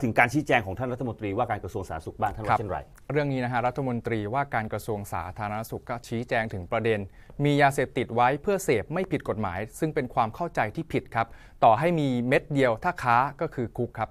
ถึงการชี้แจงของท่านรัฐมนตรีว่าการกระทรวงสาธารณสุขบ้างท่านว่าเช่นไรเรื่องนี้นะฮะรัฐมนตรีว่าการกระทรวงสาธารณสุขก็ชี้แจงถึงประเด็นมียาเสพติดไว้เพื่อเสพไม่ผิดกฎหมายซึ่งเป็นความเข้าใจที่ผิดครับต่อให้มีเม็ดเดียวถ้าค้าก็คือคุกครับ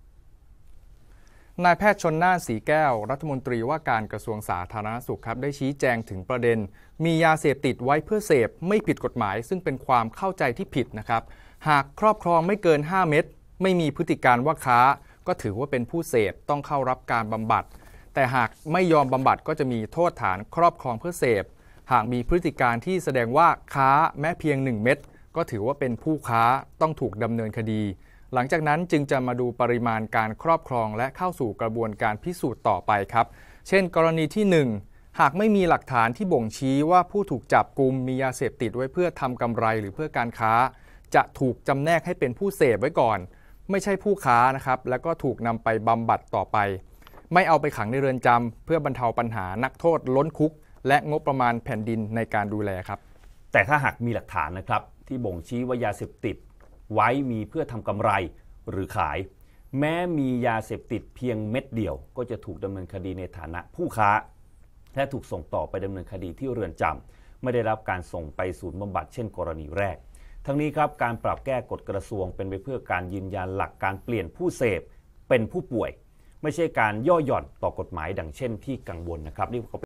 นายแพทย์ชลน่านสีแก้วรัฐมนตรีว่าการกระทรวงสาธารณสุขครับได้ชี้แจงถึงประเด็นมียาเสพติดไว้เพื่อเสพไม่ผิดกฎหมายซึ่งเป็นความเข้าใจที่ผิดนะครับหากครอบครองไม่เกิน5 เม็ดไม่มีพฤติการว่าค้าก็ถือว่าเป็นผู้เสพต้องเข้ารับการบำบัดแต่หากไม่ยอมบำบัดก็จะมีโทษฐานครอบครองเพื่อเสพหากมีพฤติการที่แสดงว่าค้าแม้เพียง1 เม็ดก็ถือว่าเป็นผู้ค้าต้องถูกดำเนินคดีหลังจากนั้นจึงจะมาดูปริมาณการครอบครองและเข้าสู่กระบวนการพิสูจน์ต่อไปครับเช่นกรณีที่ 1หากไม่มีหลักฐานที่บ่งชี้ว่าผู้ถูกจับกุมมียาเสพติดไว้เพื่อทำกำไรหรือเพื่อการค้าจะถูกจำแนกให้เป็นผู้เสพไว้ก่อนไม่ใช่ผู้ค้านะครับแล้วก็ถูกนำไปบำบัดต่อไปไม่เอาไปขังในเรือนจำเพื่อบรรเทาปัญหานักโทษล้นคุกและงบประมาณแผ่นดินในการดูแลครับแต่ถ้าหากมีหลักฐานนะครับที่บ่งชี้ว่ายาเสพติดไว้มีเพื่อทำกำไรหรือขายแม้มียาเสพติดเพียงเม็ดเดียวก็จะถูกดำเนินคดีในฐานะผู้ค้าและถูกส่งต่อไปดำเนินคดีที่เรือนจำไม่ได้รับการส่งไปศูนย์บำบัดเช่นกรณีแรกทั้งนี้ครับการปรับแก้กฎกระทรวงเป็นไปเพื่อการยืนยันหลักการเปลี่ยนผู้เสพเป็นผู้ป่วยไม่ใช่การย่อหย่อนต่อกฎหมายดังเช่นที่กังวลนะครับนี่